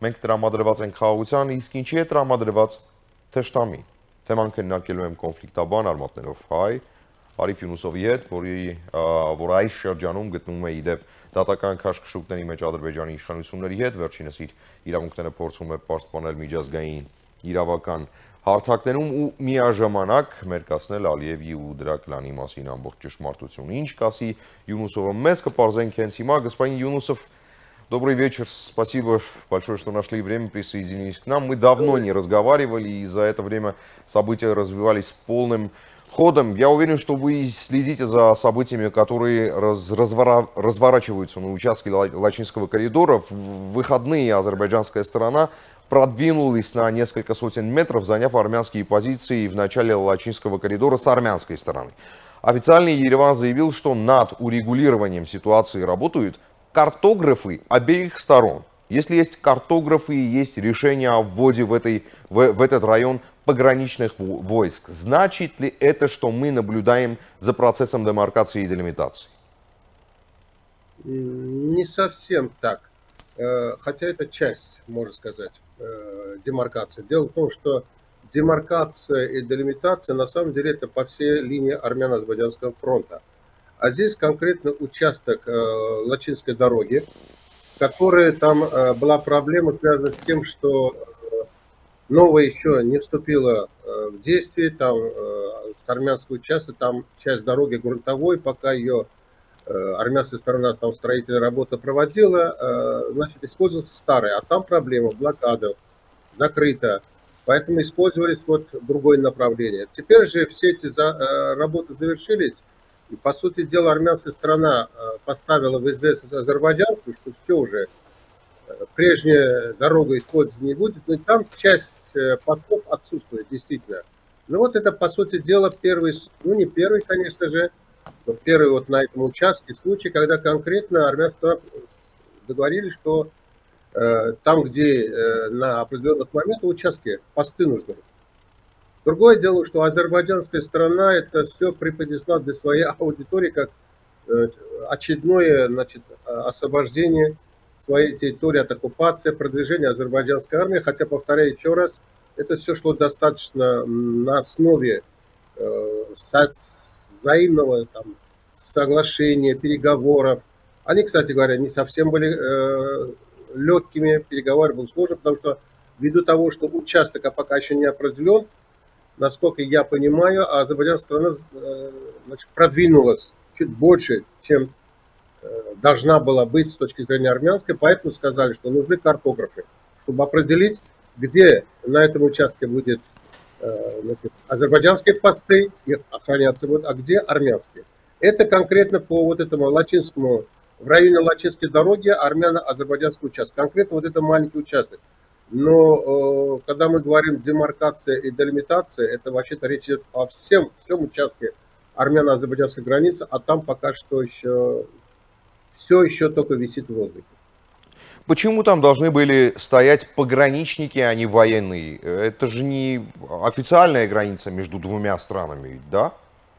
մենք տրամադրված ենք խաղաղության, իսկ ինչի է տրամադրված թշնամին։ Թեման քննարկելու եմ կոնֆլիկտաբան արմատներով հայ Արիֆ Յունուսովի հետ, որ այս շրջանում գտնվում է իդեպ դատական քաշքշուկների մեջ Ադրբեջանի իշխանությունների հետ, վերջինս իր իրավունքները փորձում է պաշտպանել միջազգային իրավական հարթակներում ու միաժամանակ մերկացնել Ալիևի ու դրա կլանի մասին ամբողջ ճշմարտությունը։ Ինչ կասի Յունուսովը, մեզ կպարզենք հենց հիմա, господин Юнусов. Добрый вечер, спасибо большое, что нашли время, присоединились к нам. Мы давно не разговаривали, и за это время события развивались полным ходом. Я уверен, что вы следите за событиями, которые разворачиваются на участке Лачинского коридора. В выходные азербайджанская сторона продвинулась на несколько сотен метров, заняв армянские позиции в начале Лачинского коридора с армянской стороны. Официальный Ереван заявил, что над урегулированием ситуации работают картографы обеих сторон. Если есть картографы и есть решение о вводе в этот район пограничных войск, значит ли это, что мы наблюдаем за процессом демаркации и делимитации? Не совсем так. Хотя это часть, можно сказать, демаркации. Дело в том, что демаркация и делимитация на самом деле это по всей линии армяно-азербайджанского фронта. А здесь конкретно участок Лачинской дороги, который там была проблема, связана с тем, что новая еще не вступила в действие, там с армянского участка, там часть дороги грунтовой, пока ее армянская сторона, там строительная работа проводила, значит, использовался старый, а там проблема, блокада, закрыта, поэтому использовались вот другое направление. Теперь же все эти работы завершились, и, по сути дела, армянская сторона поставила в известность азербайджанскую, что все уже, прежняя дорога использоваться не будет, но там часть постов отсутствует, действительно. Ну вот это, по сути дела, первый, ну не первый, конечно же, но первый вот на этом участке случай, когда конкретно армянская сторона договорились, что там, где на определенных моментах участке посты нужны. Другое дело, что азербайджанская сторона это все преподнесла для своей аудитории как очередное, значит, освобождение своей территории от оккупации, продвижение азербайджанской армии. Хотя, повторяю еще раз, это все шло достаточно на основе взаимного там, соглашения, переговоров. Они, кстати говоря, не совсем были легкими, переговоры были сложны, потому что ввиду того, что участок пока еще не определен, насколько я понимаю, азербайджанская страна значит, продвинулась чуть больше, чем должна была быть с точки зрения армянской, поэтому сказали, что нужны картографы, чтобы определить, где на этом участке будет значит, азербайджанские посты, их охраняться будут, а где армянские. Это конкретно по вот этому Лачинскому, в районе Лачинской дороги армяно-азербайджанский участок, конкретно вот это маленький участок. Но когда мы говорим демаркация и делимитация, это вообще-то речь идет о всем участке армяно-азербайджанской границы, а там пока что еще все еще только висит в воздухе. Почему там должны были стоять пограничники, а не военные? Это же не официальная граница между двумя странами, да?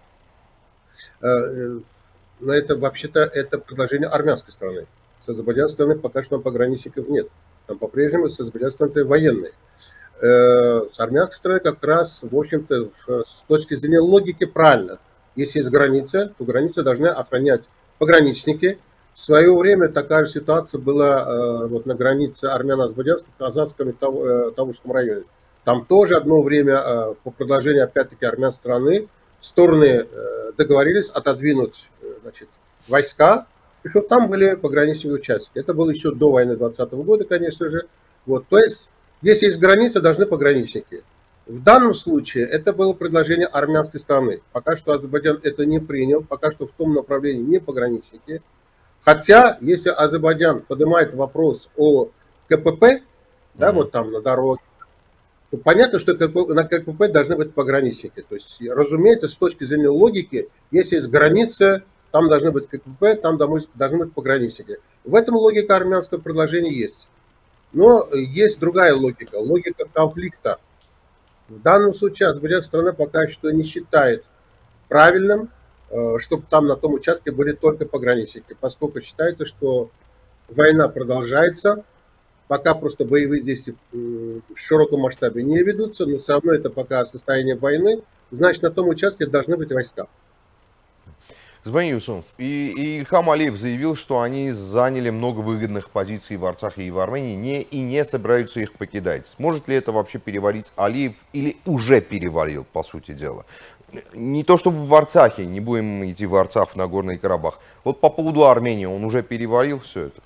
Но это вообще-то это предложение армянской стороны. С азербайджанской стороны пока что пограничников нет. Там по-прежнему с азербайджанской стороны военные. С армянской стороны как раз, в общем-то, с точки зрения логики правильно. Если есть граница, то границу должны охранять пограничники. В свое время такая же ситуация была вот на границе армяно-азербайджанской в Казанском и Тавушском районе. Там тоже одно время по предложению, опять-таки, армянской стороны стороны договорились отодвинуть значит, войска, и чтобы там были пограничные участки. Это было еще до войны 2020 года, конечно же. Вот. То есть, если есть граница, должны пограничники. В данном случае это было предложение армянской стороны. Пока что Азербайджан это не принял, пока что в том направлении не пограничники. Хотя, если Азербайджан поднимает вопрос о КПП, да, вот там на дороге, то понятно, что на КПП должны быть пограничники. То есть, разумеется, с точки зрения логики, если есть граница, там должны быть КПП, там должны быть пограничники. В этом логика армянского предложения есть. Но есть другая логика, логика конфликта. В данном случае азербайджанская страна пока что не считает правильным, чтобы там на том участке были только пограничники, поскольку считается, что война продолжается, пока просто боевые действия в широком масштабе не ведутся, но все равно это пока состояние войны, значит, на том участке должны быть войска. Господин Юсунов, и Ильхам Алиев заявил, что они заняли много выгодных позиций в Арцахе и в Армении и не собираются их покидать. Сможет ли это вообще переварить Алиев или уже переварил, по сути дела? Не то, что в Арцахе, не будем идти в Арцах, в Нагорный Карабах. Вот по поводу Армении, он уже переварил все это?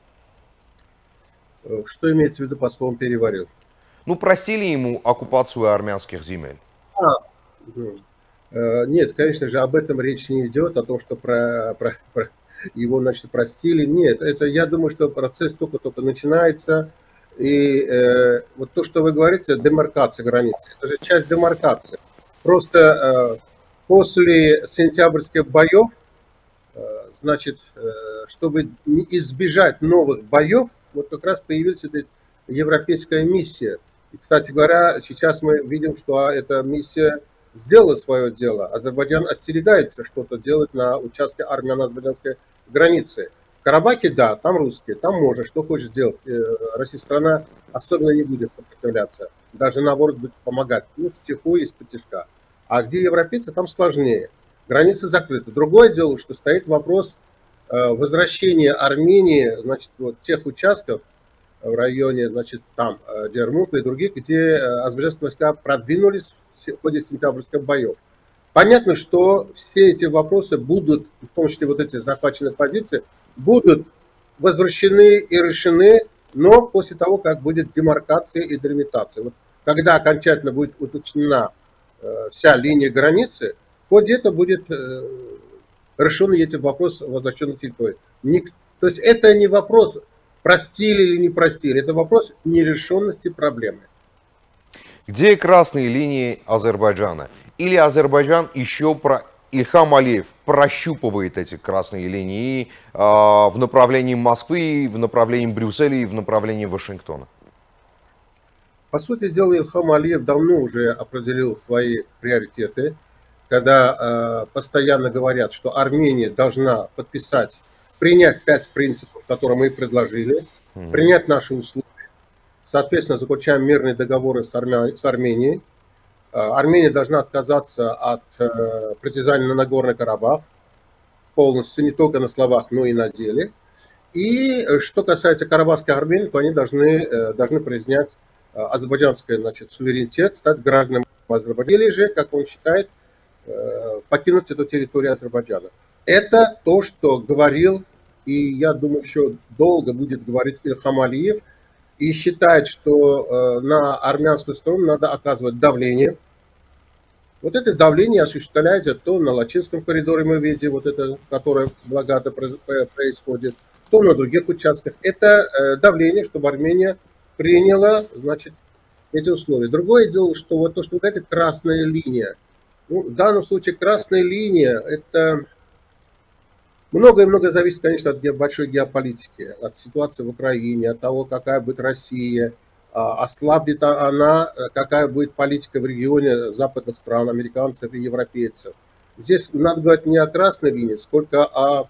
Что имеется в виду под словом «переварил»? Ну, простили ему оккупацию армянских земель? Нет, конечно же, об этом речь не идет, о том, что про его, значит, простили. Нет, это, я думаю, что процесс только-только начинается. И вот то, что вы говорите, демаркация границы, это же часть демаркации. Просто после сентябрьских боев, значит, чтобы избежать новых боев, вот как раз появилась эта европейская миссия. И, кстати говоря, сейчас мы видим, что эта миссия сделала свое дело. Азербайджан остерегается что-то делать на участке армяно-азербайджанской границы. В Карабахе, да, там русские, там можно, что хочешь сделать. Российская страна особенно не будет сопротивляться. Даже наоборот будет помогать. Ну, втихую, из-под тишка. А где европейцы, там сложнее. Границы закрыты. Другое дело, что стоит вопрос возвращения Армении, значит, вот тех участков в районе, значит, там, Джермука и других, где азербайджанские войска продвинулись в ходе сентябрьских боев. Понятно, что все эти вопросы будут, в том числе вот эти захваченные позиции, будут возвращены и решены, но после того, как будет демаркация и делимитация. Вот когда окончательно будет уточнена вся линия границы, в ходе этого будет решен эти вопросы возвращенной территории. То есть это не вопрос, простили или не простили, это вопрос нерешенности проблемы. Где красные линии Азербайджана? Или Азербайджан еще Ильхам Алиев прощупывает эти красные линии в направлении Москвы, в направлении Брюсселя и в направлении Вашингтона? По сути дела, Ильхам Алиев давно уже определил свои приоритеты, когда постоянно говорят, что Армения должна подписать, принять 5 принципов, которые мы предложили, принять наши условия. Соответственно, заключаем мирные договоры с Арменией. Армения должна отказаться от притязаний на Нагорный Карабах полностью, не только на словах, но и на деле. И что касается карабахских армян, то они должны признать азербайджанский, значит, суверенитет, стать гражданами Азербайджана, или же, как он считает, покинуть эту территорию Азербайджана. Это то, что говорил, и я думаю, еще долго будет говорить Ильхам Алиев, и считает, что на армянскую сторону надо оказывать давление. Вот это давление осуществляется то на Лачинском коридоре, мы видим, вот это, которое благодатно происходит, то на других участках. Это давление, чтобы Армения приняла, значит, эти условия. Другое дело, что вот то, что вот эта красная линия, ну, в данном случае красная линия, это многое зависит, конечно, от большой геополитики, от ситуации в Украине, от того, какая будет Россия, ослабнет она, какая будет политика в регионе западных стран, американцев и европейцев. Здесь надо говорить не о красной линии, сколько о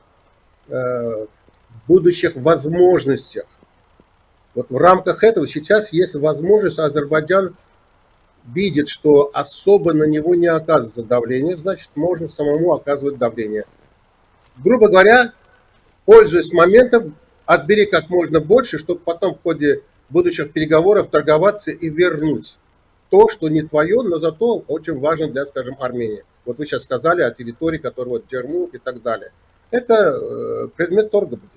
будущих возможностях. Вот в рамках этого сейчас есть возможность, Азербайджан видит, что особо на него не оказывается давление, значит, можно самому оказывать давление. Грубо говоря, пользуясь моментом, отбери как можно больше, чтобы потом в ходе будущих переговоров торговаться и вернуть то, что не твое, но зато очень важно для, скажем, Армении. Вот вы сейчас сказали о территории, которая вот Джермук и так далее. Это предмет торга будет.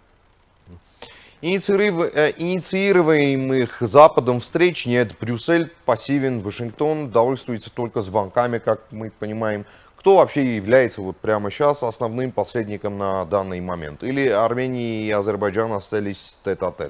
Инициируемых Западом встреч нет. Брюссель пассивен, Вашингтон довольствуется только звонками, как мы понимаем. Кто вообще является вот прямо сейчас основным посредником на данный момент? Или Армения и Азербайджан остались тет-а-тет?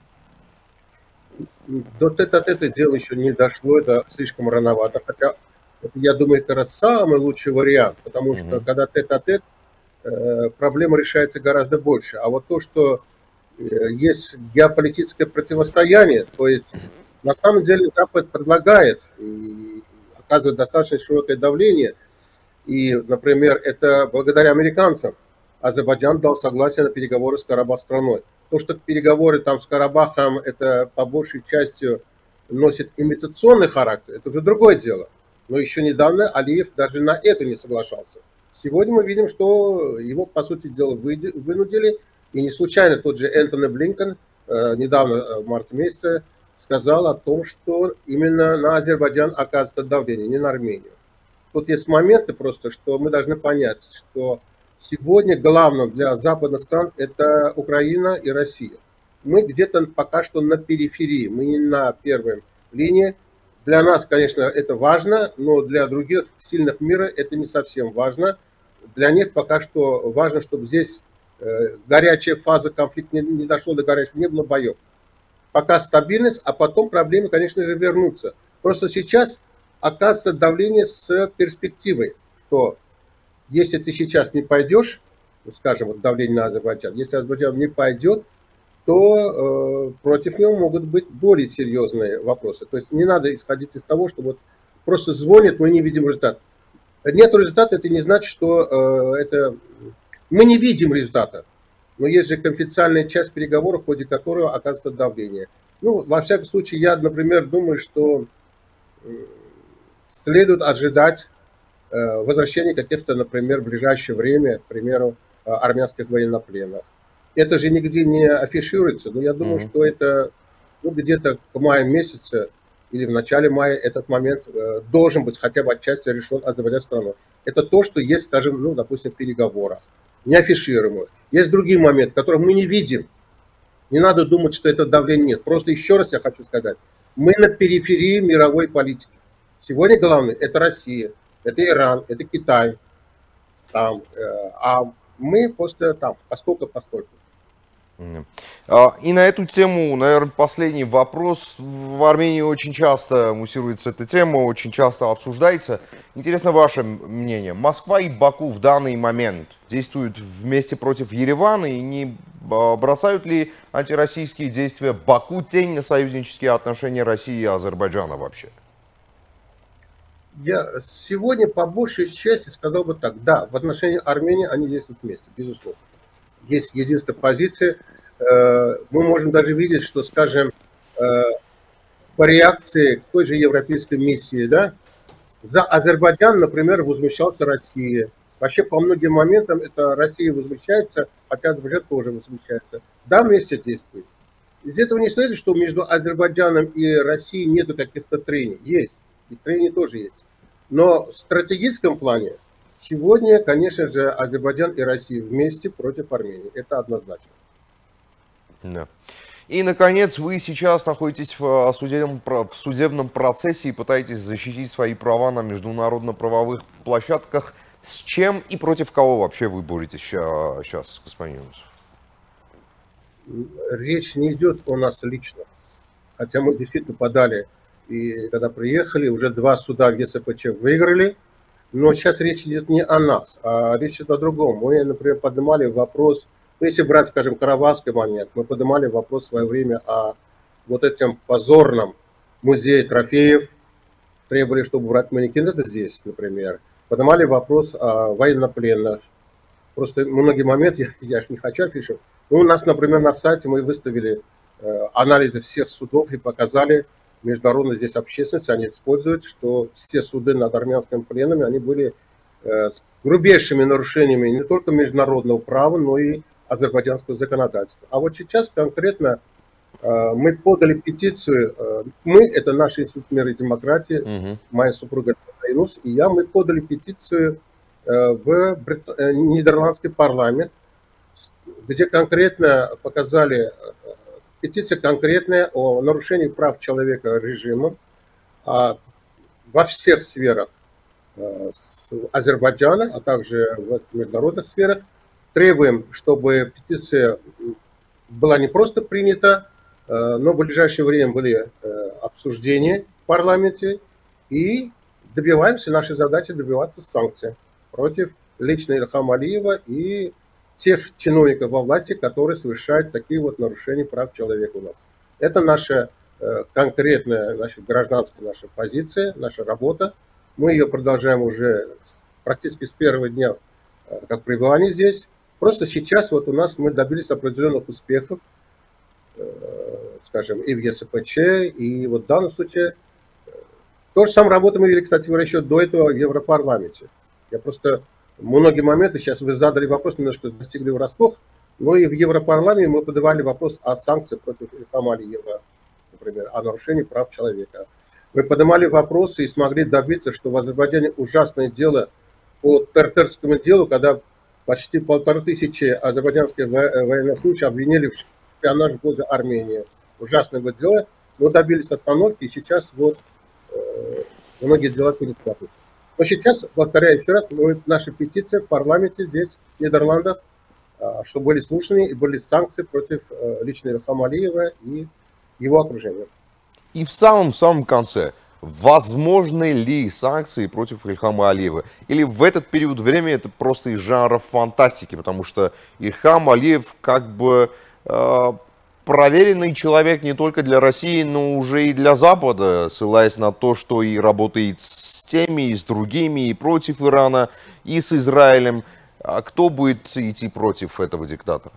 До тет-а-тета дело еще не дошло, это слишком рановато. Хотя, я думаю, это раз самый лучший вариант, потому что когда тет-а-тет, проблема решается гораздо больше. А вот то, что есть геополитическое противостояние, то есть на самом деле Запад предлагает и оказывает достаточно широкое давление. И, например, это благодаря американцам Азербайджан дал согласие на переговоры с Карабах-страной. То, что переговоры там с Карабахом, это по большей части носит имитационный характер, это уже другое дело. Но еще недавно Алиев даже на это не соглашался. Сегодня мы видим, что его, по сути дела, вынудили. И не случайно тот же Энтони Блинкен недавно, в марте месяце, сказал о том, что именно на Азербайджан оказывается давление, не на Армению. Тут есть моменты просто, что мы должны понять, что сегодня главным для западных стран это Украина и Россия. Мы где-то пока что на периферии, мы не на первой линии. Для нас, конечно, это важно, но для других сильных мира это не совсем важно. Для них пока что важно, чтобы здесь горячая фаза конфликта не дошла до горячего, не было боев. Пока стабильность, а потом проблемы, конечно же, вернутся. Просто сейчас оказывается давление с перспективой, что если ты сейчас не пойдешь, скажем, вот давление на Азербайджан, если Азербайджан не пойдет, то против него могут быть более серьезные вопросы. То есть не надо исходить из того, что вот просто звонит, мы не видим результат. Нет результата, это не значит, что мы не видим результата. Но есть же конфиденциальная часть переговоров, в ходе которого оказывается давление. Ну, во всяком случае, я, например, думаю, что следует ожидать возвращения каких-то, например, в ближайшее время, к примеру, армянских военнопленных. Это же нигде не афишируется, но я думаю, что это где-то к маю месяце или в начале мая этот момент должен быть хотя бы отчасти решен азербайджанской стороной. Это то, что есть, скажем, ну, допустим, в переговорах, не афишируемых. Есть другие моменты, которых мы не видим. Не надо думать, что это давление нет. Просто еще раз я хочу сказать, мы на периферии мировой политики. Сегодня главное это Россия, это Иран, это Китай. Там, а мы просто там, постольку. И на эту тему, наверное, последний вопрос. В Армении очень часто муссируется эта тема, очень часто обсуждается. Интересно ваше мнение. Москва и Баку в данный момент действуют вместе против Еревана, и не бросают ли антироссийские действия Баку тень на союзнические отношения России и Азербайджана вообще? Я сегодня по большей части сказал бы так. Да, в отношении Армении они действуют вместе, безусловно. Есть единственная позиция. Мы можем даже видеть, что, скажем, по реакции к той же европейской миссии, да, за Азербайджан, например, возмущался Россия. Вообще, по многим моментам это Россия возмущается, хотя Азербайджан тоже возмущается. Да, вместе действует. Из этого не следует, что между Азербайджаном и Россией нету каких-то трений. Есть. И трения тоже есть. Но в стратегическом плане сегодня, конечно же, Азербайджан и Россия вместе против Армении. Это однозначно. Да. И, наконец, вы сейчас находитесь в судебном процессе и пытаетесь защитить свои права на международно-правовых площадках. С чем и против кого вообще вы боретесь сейчас, господин Юнусов? Речь не идет о нас лично. Хотя мы действительно подали, и когда приехали, уже 2 суда в ЕСПЧ выиграли. Но сейчас речь идет не о нас, а речь идет о другом. Мы, например, поднимали вопрос, ну, если брать, скажем, карабахский момент, мы поднимали вопрос в свое время о вот этом позорном музее трофеев, требовали, чтобы брать манекены здесь, например. Поднимали вопрос о военнопленных. Просто многие моменты, я же не хочу афишировать. Ну, у нас, например, на сайте мы выставили анализы всех судов и показали международной здесь общественности, они используют, что все суды над армянскими пленами, они были с грубейшими нарушениями не только международного права, но и азербайджанского законодательства. А вот сейчас конкретно мы подали петицию, это наш институт мира и демократии, моя супруга Айнус и я, мы подали петицию в нидерландский парламент, где конкретно показали, петиция конкретная о нарушении прав человека режимом во всех сферах Азербайджана, а также в международных сферах. Требуем, чтобы петиция была не просто принята, но в ближайшее время были обсуждения в парламенте, и добиваемся, наша задача добиваться санкций против лично Ильхама Алиева и тех чиновников во власти, которые совершают такие вот нарушения прав человека у нас. Это наша конкретная, наша гражданская наша позиция, наша работа. Мы ее продолжаем уже практически с первого дня, как пребывания здесь. Просто сейчас вот у нас мы добились определенных успехов. скажем, и в ЕСПЧ, и вот в данном случае то же самое работу мы вели, кстати говоря, еще до этого в Европарламенте. Я просто многие моменты, сейчас вы задали вопрос, немножко застигли врасплох, но и в Европарламенте мы подавали вопрос о санкциях против Ильхама Алиева, например, о нарушении прав человека. Мы поднимали вопросы и смогли добиться, что в Азербайджане ужасное дело по Тертерскому делу, когда почти 1500 азербайджанских военнослужащих обвинили в шпионаже в пользу Армении. Ужасное было дело, но добились остановки, и сейчас вот многие дела пересмотрят. Но сейчас, повторяю еще раз, наша петиция в парламенте здесь, в Нидерландах, что были слушаны и были санкции против лично Ильхама Алиева и его окружения. И в самом конце, возможны ли санкции против Ильхама Алиева? Или в этот период времени это просто из жанра фантастики, потому что Ильхам Алиев как бы проверенный человек не только для России, но уже и для Запада, ссылаясь на то, что и работает с теми, и с другими, и против Ирана, и с Израилем. А кто будет идти против этого диктатора?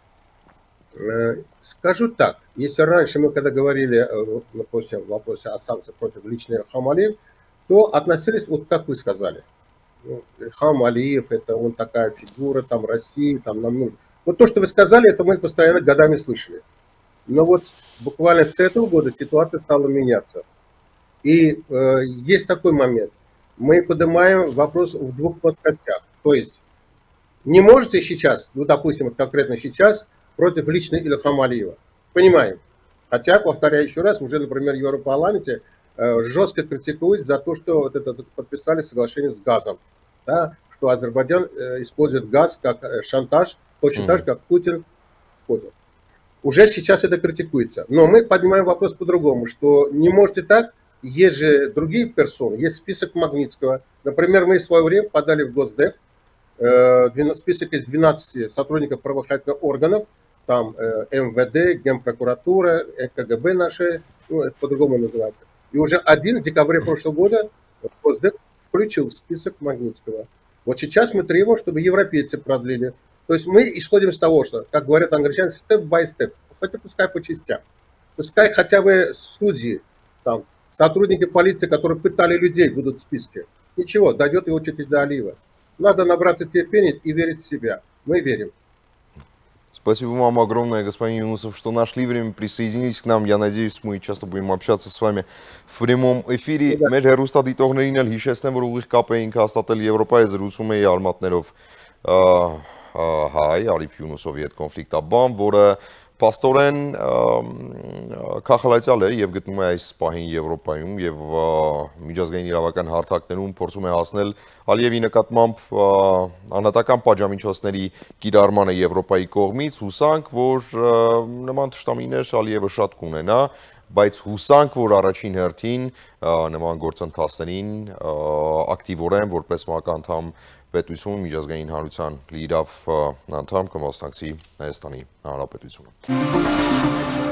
Скажу так, если раньше мы, когда говорили в вопросе о санкциях против лично Ильхама Алиева, то относились, вот как вы сказали, Ильхам Алиев, это он такая фигура, там России, там нам нужно. Вот то, что вы сказали, это мы постоянно годами слышали. Но вот буквально с этого года ситуация стала меняться. И есть такой момент. Мы поднимаем вопрос в двух плоскостях. То есть не можете сейчас, ну допустим, конкретно сейчас, против лично Ильхама Алиева. Понимаем. Хотя, повторяю еще раз, уже, например, в Европарламенте жестко критикуют за то, что вот это подписали соглашение с газом. Да, что Азербайджан использует газ как шантаж, точно так же, как Путин использует. Уже сейчас это критикуется. Но мы поднимаем вопрос по-другому, что не можете так, есть же другие персоны, есть список Магнитского. Например, мы в свое время подали в Госдеп список из 12 сотрудников правоохранительных органов, там МВД, Генпрокуратура, КГБ наши, ну, это по-другому называется. И уже один в декабре прошлого года Госдеп включил в список Магнитского. Вот сейчас мы требуем, чтобы европейцы продлили. То есть мы исходим из того, что, как говорят англичане, step by step, хотя пускай по частям. Пускай хотя бы судьи, там, сотрудники полиции, которые пытали людей, будут в списке. Ничего, дойдет его очередь до Алиева. Надо набраться терпения и верить в себя. Мы верим. Спасибо вам огромное, господин Юнусов, что нашли время, присоединились к нам. Я надеюсь, мы часто будем общаться с вами в прямом эфире. Մեր հեռուստադիտողներին էլ հիշեցնեմ, որ ուղիղ կապ էինք հաստատել Եվրոպայի, զրուցում էի արմատներով հայ Արիֆ Յունուսովի հետ կոնֆլիկտաբան, որը փաստորեն քաղաքացիալ է եւ գտնվում է այս պահին Եվրոպայում եւ միջազգային իրավական հարթակներում փորձում է հասնել Ալիևի նկատմամբ անհատական պատժամիջոցների կիրառմանը Եվրոպայի կողմից, հուսանք, որ նման թշնամիներ Ալիևը շատ կունենա, բայց հուսանք, որ առաջին հերթին նման գործընթացներին ակտիվորեն որպես մականդամ պետություն միջազգային հանրության լիիրավ անդամ կմասնակցի Հայաստանի Հանրապետությունը։